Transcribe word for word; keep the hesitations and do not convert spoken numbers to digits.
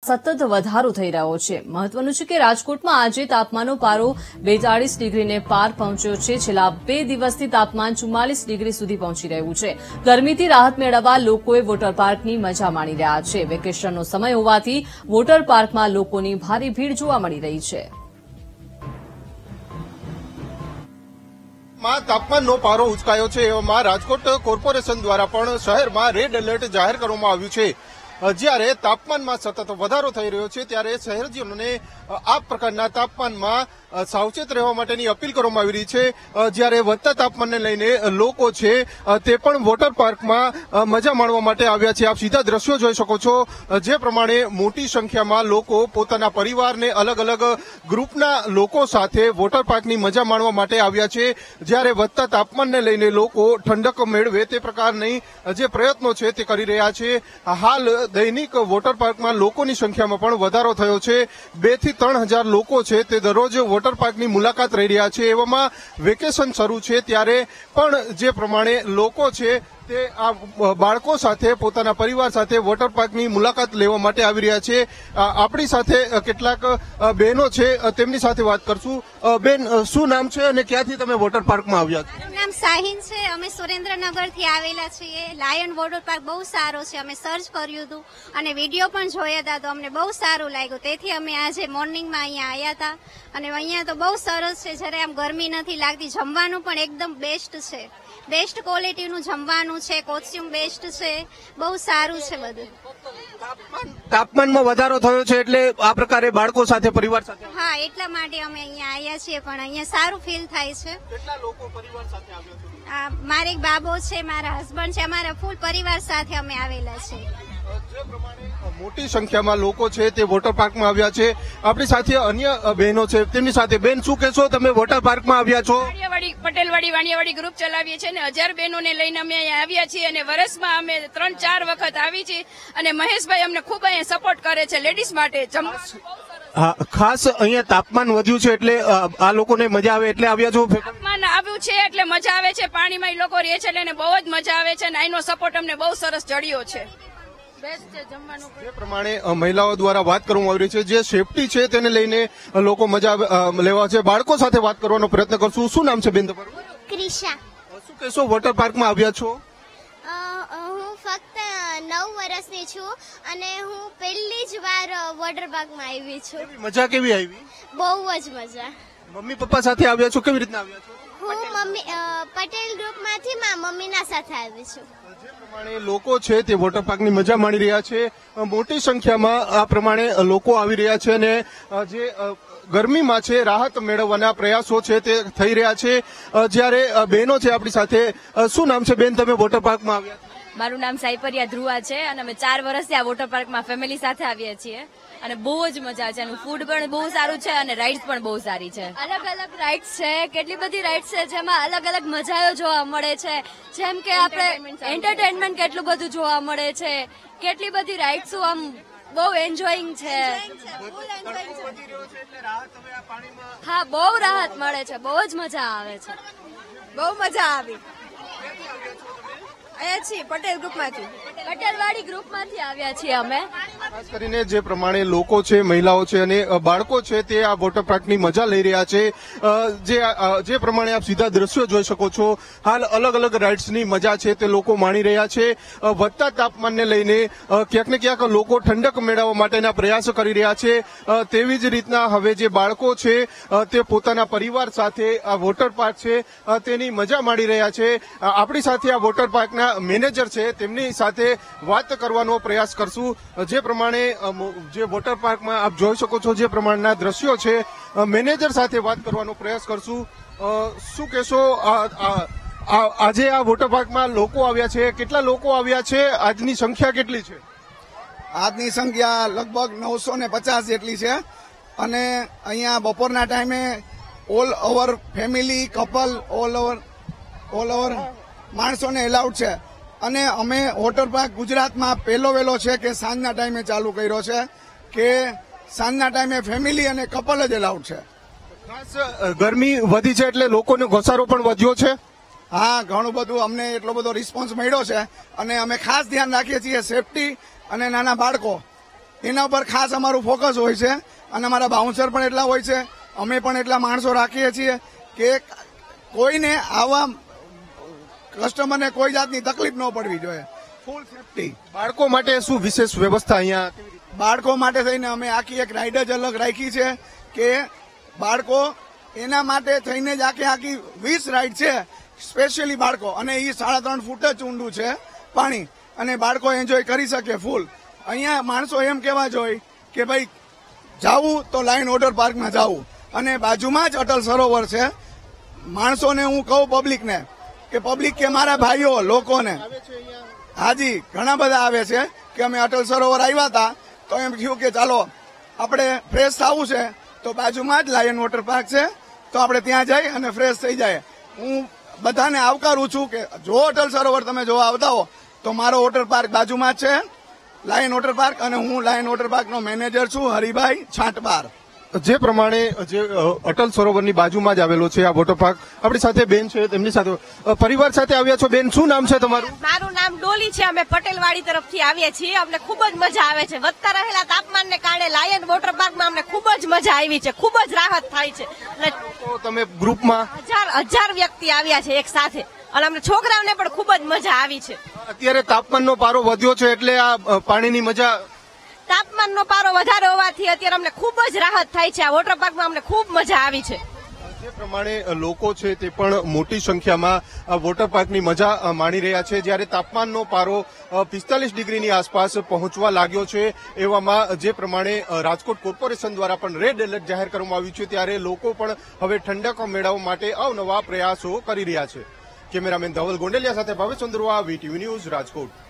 સતત વધારો થઈ રહ્યો છે। મહત્વનું છે કે રાજકોટમાં આજે તાપમાનનો પારો બેતાળીસ ડિગ્રીને પાર પહોંચ્યો છે। છેલ્લા બે દિવસથી તાપમાન ચુમ્માલીસ ડિગ્રી સુધી પહોંચી રહ્યું છે। ગરમીથી રાહત મેળવવા લોકોએ વોટર પાર્કની મજા માણી રહ્યા છે। વેકેશનનો સમય હોવાથી વોટર પાર્કમાં લોકોની ભારે ભીડ જોવા મળી રહી છે। માં તાપમાનનો પારો ઉચકાયો છે એવામાં રાજકોટ કોર્પોરેશન દ્વારા પણ શહેરમાં રેડ એલર્ટ જાહેર કરવામાં આવ્યું છે। જ્યારે તાપમાનમાં સતત વધારો થઈ રહ્યો છે ત્યારે શહેરજનોને આ પ્રકારના તાપમાનમાં સાવચેત રહેવા માટેની અપીલ કરવામાં આવી રહી છે। જ્યારે વધતા તાપમાનને લઈને લોકો છે તે પણ વોટર પાર્કમાં મજા માણવા માટે આવ્યા છે। આપ સીધા દ્રશ્યો જોઈ શકો છો જે પ્રમાણે મોટી સંખ્યામાં લોકો પોતાના પરિવારને અલગ અલગ ગ્રુપના લોકો સાથે વોટર પાર્કની મજા માણવા માટે આવ્યા છે। જ્યારે વધતા તાપમાનને લઈને લોકો ઠંડક મેળવે તે પ્રકારની જે પ્રયત્નો છે તે કરી રહ્યા છે। હાલ દૈનિક વોટર પાર્કમાં લોકોની સંખ્યામાં પણ વધારો થયો છે। બે થી ત્રણ હજાર લોકો છે તે દરરોજ વોટર પાર્કની મુલાકાત રહી રહ્યા છે। એવામાં વેકેશન શરૂ છે ત્યારે પણ જે પ્રમાણે લોકો છે તે આ બાળકો સાથે પોતાના પરિવાર સાથે વોટર પાર્કની મુલાકાત લેવા માટે આવી રહ્યા છે। આપણી સાથે કેટલાક બહેનો છે તેમની સાથે વાત કરશું। બેન, શું નામ છે અને ક્યાંથી તમે વોટર પાર્કમાં આવ્યા છો? મારું નામ સાહિન છે। અમે સુરેન્દ્રનગરથી આવેલા છીએ। લાયન વોટર પાર્ક બહુ સારો છે। અમે સર્ચ કર્યું હતું અને વિડીયો પણ જોયા હતા તો અમને બહુ સારું લાગ્યું। તેથી અમે આજે મોર્નિંગમાં અહીંયા આવ્યા હતા અને અહીંયા તો બહુ સરસ છે। જ્યારે આમ ગરમી નથી લાગતી। જમવાનું પણ એકદમ બેસ્ટ છે। બેસ્ટ ક્વોલિટીનું જમવાનું છે। કોસ્ટ્યુમ બેસ્ટ છે। બહુ સારું છે બધું। તાપમાનમાં વધારો થયો છે એટલે આ પ્રકારે બાળકો સાથે પરિવાર સાથે? હા, એટલા માટે અમે અહીંયા આવ્યા છીએ પણ અહીંયા સારું ફીલ થાય છે। કેટલા લોકો પરિવાર સાથે આવ્યા છો? મારે એક બાબો છે, મારા હસબન્ડ છે, અમારા ફૂલ પરિવાર સાથે અમે આવેલા છીએ। જે પ્રમાણે મોટી સંખ્યામાં લોકો છે તે વોટર પાર્કમાં આવ્યા છે। આપણી સાથે અન્ય બહેનો છે તેમની સાથે। બેન, શું કહેશો, તમે વોટર પાર્કમાં આવ્યા છો? પટેલવાડી વાણિયાવાડી ગ્રુપ ચલાવીએ છીએ અને હજાર બહેનોને લઈને અમે અહીંયા આવ્યા છીએ અને વર્ષમાં અમે ત્રણ ચાર વખત આવી છીએ અને મહેશભાઈ અમને ખૂબ અહીંયા સપોર્ટ કરે છે લેડીઝ માટે। હા, ખાસ અહીંયા તાપમાન વધ્યું છે એટલે આ લોકોને મજા આવે એટલે આવ્યા છો? તાપમાન આવ્યું છે એટલે મજા આવે છે। પાણીમાં એ લોકો રહે છે એટલે બહુ જ મજા આવે છે અને અહીંનો સપોર્ટ અમને બહુ સરસ જડ્યો છે। જે પ્રમાણે મહિલાઓ દ્વારા વાત કરવામાં આવી રહી છે, જે સેફટી છે તેને લઈને લોકો મજા લેવા છે। બાળકો સાથે વાત કરવાનો પ્રયત્ન કરશું। શું નામ છે બેન તમારું? ક્રિશા। શું કહેશો, વોટર પાર્કમાં આવ્યા છો? હું ફક્ત નવ વર્ષની છું અને હું પહેલી જ વાર વોટર પાર્કમાં આવી છું। મજા કેવી આવી? બહુ જ મજા। મમ્મી પપ્પા સાથે આવ્યા છો? કેવી રીતના આવ્યા છો? હું મમ્મી પટેલ ગ્રુપમાંથી મારા મમ્મીના સાથે આવી છું। જે પ્રમાણે લોકો છે તે વોટર પાર્કની મજા માણી રહ્યા છે। મોટી સંખ્યામાં આ પ્રમાણે લોકો આવી રહ્યા છે અને જે ગરમીમાં છે રાહત મેળવવાના પ્રયાસો છે તે થઈ રહ્યા છે। જ્યારે બહેનો છે આપણી સાથે। શું નામ છે બેન, તમે વોટર પાર્કમાં આવ્યા? મારું નામ સાઈપરિયા ધ્રુવા છે અને અમે ચાર વર્ષથી આ વોટર પાર્કમાં ફેમિલી સાથે આવીએ છીએ અને બહુ જ મજા છે। એનું ફૂડ પણ બહુ સારું છે અને રાઇડ્સ પણ બહુ સારી છે। અલગ અલગ રાઇડ્સ છે, કેટલી બધી રાઇડ્સ છે જેમાં અલગ અલગ મજાઓ જોવા મળે છે। જેમ કે આપણે એન્ટરટેનમેન્ટ કેટલું બધું જોવા મળે છે। કેટલી બધી રાઇડ્સ આમ બહુ એન્જોયિંગ છે। હા, બહુ રાહત મળે છે। બહુ જ મજા આવે છે। બહુ મજા આવી। અહીંયા છીએ પટેલ ગ્રુપમાંથી, પટેલવાડી ગ્રુપમાંથી આવ્યા છીએ અમે। ખાસ કરીને જે પ્રમાણે લોકો છે, મહિલાઓ છે અને બાળકો છે તે આ વોટર પાર્કની મજા લઈ રહ્યા છે। જે જે પ્રમાણે આપ સીધા દ્રશ્યો જોઈ શકો છો। હાલ અલગ અલગ રાઇડ્સની મજા છે તે લોકો માણી રહ્યા છે। વધતા તાપમાનને લઈને ક્યાંક ને ક્યાંક લોકો ઠંડક મેળવવા માટેના પ્રયાસો કરી રહ્યા છે। તેવી જ રીતના હવે જે બાળકો છે તે પોતાના પરિવાર સાથે આ વોટર પાર્ક છે તેની મજા માણી રહ્યા છે। આપણી સાથે આ વોટર પાર્કના મેનેજર છે તેમની સાથે વાત કરવાનો પ્રયાસ કરશું। જે પ્રમાણે જે વોટર પાર્કમાં આપ જોઈ શકો છો જે પ્રમાણના દ્રશ્યો છે, મેનેજર સાથે વાત કરવાનો પ્રયાસ કરશું। શું કહેશો, આજે આ વોટર પાર્કમાં લોકો આવ્યા છે, કેટલા લોકો આવ્યા છે? આજની સંખ્યા કેટલી છે? આજની સંખ્યા લગભગ નવસો ને પચાસ જેટલી છે અને અહીંયા બપોરના ટાઈમે all over family, couple, all over all over માણસોને એલાઉડ છે અને અમે વોટર પાર્ક ગુજરાતમાં પહેલો વહેલો છે કે સાંજના ટાઈમે ચાલુ કર્યો છે કે સાંજના ટાઈમે ફેમિલી અને કપલ જ એલાઉડ છે। ખાસ ગરમી વધી છે એટલે લોકોનો ઘસારો પણ વધ્યો છે? હા, ઘણું બધું અમને એટલો બધો રિસ્પોન્સ મળ્યો છે અને અમે ખાસ ધ્યાન રાખીએ છીએ સેફટી અને નાના બાળકો એના ઉપર ખાસ અમારું ફોકસ હોય છે અને અમારા બાઉન્સર પણ એટલા હોય છે, અમે પણ એટલા માણસો રાખીએ છીએ કે કોઈને આવા કસ્ટમરને કોઈ જાતની તકલીફ ન પડવી જોઈએ. Full safety. બાળકો માટે શું વિશેષ વ્યવસ્થા અહીંયા? બાળકો માટે થઈને અમે આખી એક રાઈડ જ અલગ રાખી છે કે બાળકો એના માટે થઈને જ આખી આખી વીસ રાઈડ છે સ્પેશિયલી બાળકો, અને એ સાડા ત્રણ ફૂટ જ ઊંડું છે પાણી, અને બાળકો એન્જોય કરી શકે ફૂલ. અહીંયા માણસો એમ કહેવા જોઈએ કે ભાઈ જાવું તો લાયન વોટર પાર્કમાં જાવું, અને બાજુમાં જ અટલ સરોવર છે. માણસોને હું કહું પબ્લિકને કે પબ્લિક કે મારા ભાઈઓ લોકોને હાજી ઘણા બધા આવે છે કે અમે અટલ સરોવર આવ્યા હતા તો એમ થયું કે ચાલો આપણે ફ્રેશ થવું છે તો બાજુમાં જ લાયન વોટર પાર્ક છે તો આપણે ત્યાં જઈ અને ફ્રેશ થઈ જાય. હું બધાને આવકારું છું કે જો અટલ સરોવર તમે જોવા આવતા હો તો મારો વોટર પાર્ક બાજુમાં જ છે, લાયન વોટર પાર્ક, અને હું લાયન વોટર પાર્કનો મેનેજર છું હરિભાઈ છાંટબાર. જે પ્રમાણે જે અટલ સરોવરની બાજુમાં જ આવેલો છે આ વોટર પાર્ક, આપણી સાથે બેન છે, તેમની સાથે પરિવાર સાથે આવ્યા છો. બેન, શું નામ છે તમારું? મારું નામ ડોલી છે. અમે પટેલવાડી તરફથી આવીએ છીએ. અમને ખૂબ જ મજા આવે છે. વધતા રહેલા તાપમાનને કારણે લાયન વોટર પાર્કમાં અમને ખૂબ જ મજા આવી છે, ખૂબ જ રાહત થાય છે. અને તમે ગ્રુપમાં હજાર હજાર વ્યક્તિ આવ્યા છે એક સાથે, અને અમને છોકરાઓને પણ ખૂબ જ મજા આવી છે. અત્યારે તાપમાનનો પારો વધ્યો છે એટલે આ પાણીની મજા તાપમાનનો પારો વધારે હોવાથી અત્યારે અમને ખૂબ જ રાહત થાય છે. આ વોટર પાર્કમાં અમને ખૂબ મજા આવી છે. જે પ્રમાણે લોકો છે તે પણ મોટી સંખ્યામાં વોટર પાર્કની મજા માણી રહ્યા છે. જ્યારે તાપમાનનો પારો પિસ્તાલીસ ડિગ્રીની આસપાસ પહોંચવા લાગ્યો છે, એવામાં જે પ્રમાણે રાજકોટ કોર્પોરેશન દ્વારા પણ રેડ એલર્ટ જાહેર કરવામાં આવ્યું છે, ત્યારે લોકો પણ હવે ઠંડક મેળવવા માટે અવનવા પ્રયાસો કરી રહ્યા છે. કેમેરામેન ધવલ ગોંડલિયા સાથે ભાવેશ ચંદ્રવા, વીટીવી ન્યૂઝ, રાજકોટ.